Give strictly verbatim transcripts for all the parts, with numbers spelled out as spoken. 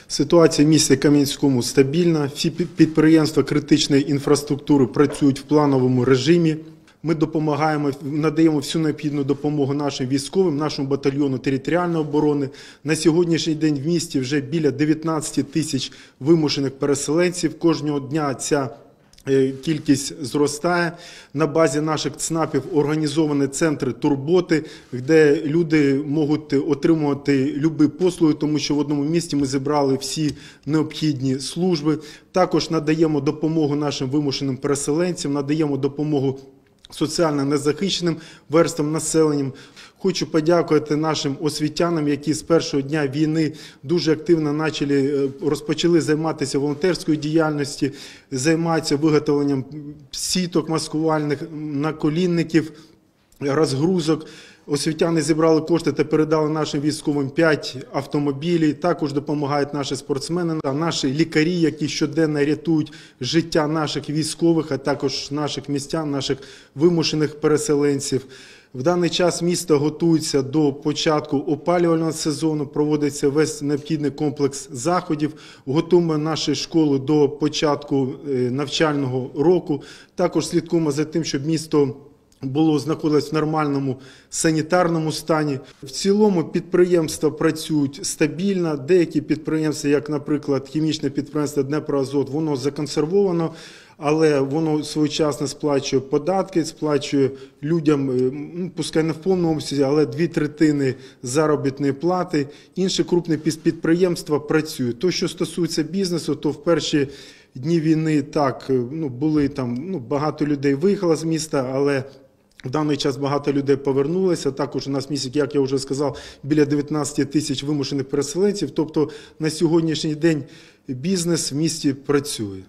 Ситуація в місті Кам'янському стабільна. Всі підприємства критичної інфраструктури працюють в плановому режимі. Ми допомагаємо, надаємо всю необхідну допомогу нашим військовим, нашому батальйону територіальної оборони. На сьогоднішній день в місті вже біля дев'ятнадцяти тисяч вимушених переселенців. Кожного дня ця кількість зростає. На базі наших ЦНАПів організовані центри турботи, де люди можуть отримувати любі послуги, тому що в одному місті ми зібрали всі необхідні служби. Також надаємо допомогу нашим вимушеним переселенцям, надаємо допомогу соціально незахищеним верствам населення. Хочу подякувати нашим освітянам, які з першого дня війни дуже активно почали, розпочали займатися волонтерською діяльністю, займаються виготовленням сіток маскувальних, наколінників, розгрузок. Освітяни зібрали кошти та передали нашим військовим п'ять автомобілів. Також допомагають наші спортсмени, наші лікарі, які щоденно рятують життя наших військових, а також наших містян, наших вимушених переселенців. В даний час місто готується до початку опалювального сезону, проводиться весь необхідний комплекс заходів, готуємо наші школи до початку навчального року. Також слідкуємо за тим, щоб місто було знаходилось в нормальному санітарному стані. В цілому підприємства працюють стабільно. Деякі підприємства, як, наприклад, хімічне підприємство Дніпроазот, воно законсервовано, але воно своєчасно сплачує податки, сплачує людям, ну, пускай не в повному обсязі, але дві третини заробітної плати. Інші крупні підприємства працюють. То, що стосується бізнесу, то в перші дні війни так, ну, були там, ну, багато людей виїхало з міста, але в даний час багато людей повернулися. Також у нас в місті, як я вже сказав, біля дев'ятнадцяти тисяч вимушених переселенців. Тобто на сьогоднішній день бізнес в місті працює.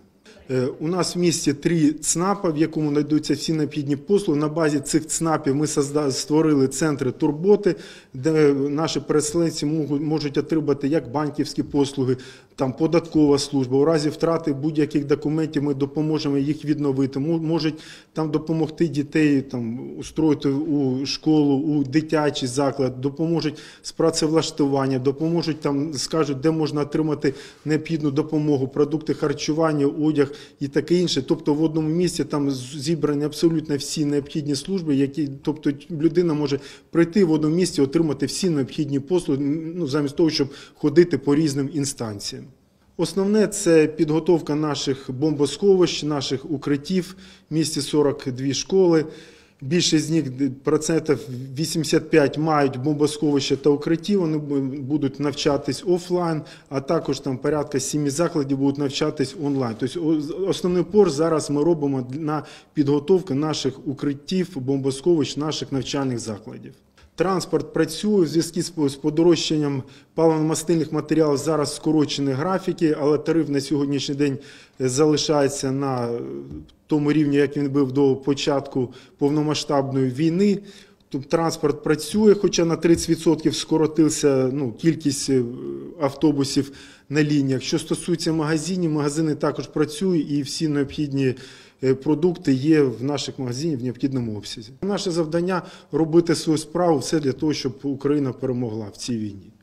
У нас в місті три ЦНАПи, в якому знайдуться всі необхідні послуги. На базі цих ЦНАПів ми створили центри турботи, де наші переселенці можуть отримати як банківські послуги, там податкова служба. У разі втрати будь-яких документів ми допоможемо їх відновити. Можуть там допомогти дітей там устроїти у школу, у дитячий заклад, допоможуть з працевлаштування, допоможуть там, скажуть, де можна отримати необхідну допомогу, продукти харчування, одяг і таке інше. Тобто в одному місці там зібрані абсолютно всі необхідні служби, які, тобто людина може прийти в одному місці, отримати всі необхідні послуги, ну, замість того, щоб ходити по різним інстанціям. Основне – це підготовка наших бомбосховищ, наших укриттів. В місті сорок дві школи. Більшість з них, процентів вісімдесят п'ять, мають бомбосховища та укритті, вони будуть навчатись офлайн, а також там порядка семи закладів будуть навчатись онлайн. Тобто основний упор зараз ми робимо на підготовку наших укриттів, бомбосховищ, наших навчальних закладів. Транспорт працює, в зв'язку з подорожчанням паливно-мастильних матеріалів зараз скорочені графіки, але тариф на сьогоднішній день залишається на тому рівні, як він був до початку повномасштабної війни. Тобто транспорт працює, хоча на тридцять відсотків скоротився, ну, кількість автобусів на лініях. Що стосується магазинів, магазини також працюють і всі необхідні продукти є в наших магазинах в необхідному обсязі. Наше завдання – робити свою справу, все для того, щоб Україна перемогла в цій війні.